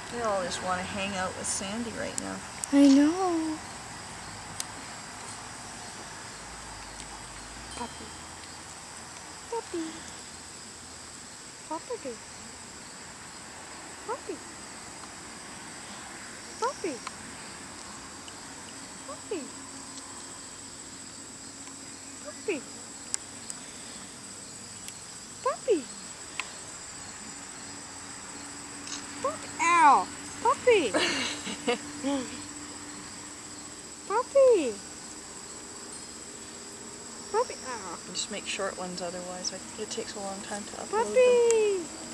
They all just want to hang out with Sandie right now. I know. Puppy. Puppy. Puppy. Puppy. Puppy. Puppy. Puppy. Puppy. Puppy. Ow. Puppy. Puppy. Puppy. Ow. Just make short ones otherwise. It takes a long time to upload them. Puppy.